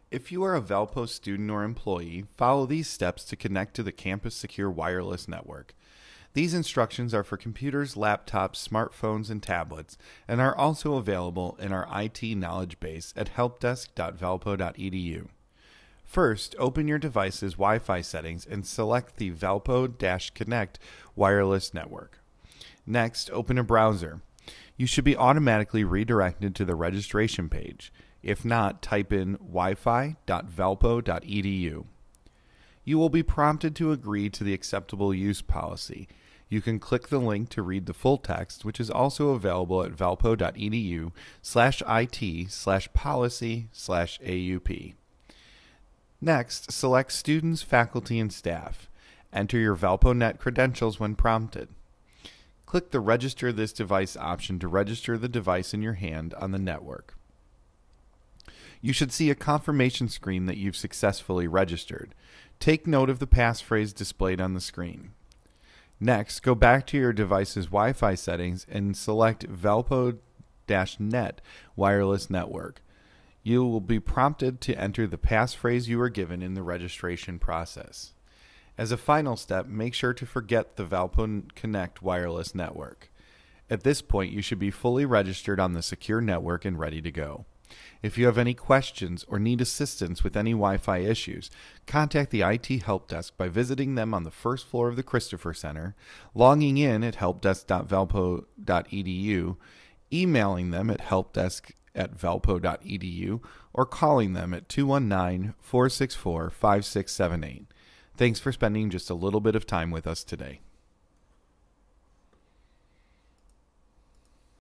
If you are a Valpo student or employee, follow these steps to connect to the campus secure wireless network. These instructions are for computers, laptops, smartphones, and tablets, and are also available in our IT knowledge base at helpdesk.valpo.edu. First, open your device's Wi-Fi settings and select the Valpo-Connect wireless network. Next, open a browser. You should be automatically redirected to the registration page. If not, type in wifi.valpo.edu. You will be prompted to agree to the acceptable use policy. You can click the link to read the full text, which is also available at valpo.edu/it/policy/AUP. Next, select Students, Faculty, and Staff. Enter your ValpoNet credentials when prompted. Click the Register this device option to register the device in your hand on the network. You should see a confirmation screen that you've successfully registered. Take note of the passphrase displayed on the screen. Next, go back to your device's Wi-Fi settings and select Valpo-Net wireless network. You will be prompted to enter the passphrase you were given in the registration process. As a final step, make sure to forget the Valpo Connect wireless network. At this point, you should be fully registered on the secure network and ready to go. If you have any questions or need assistance with any Wi-Fi issues, contact the IT Help Desk by visiting them on the first floor of the Christopher Center, logging in at helpdesk.valpo.edu, emailing them at helpdesk@valpo.edu, or calling them at 219-464-5678. Thanks for spending just a little bit of time with us today.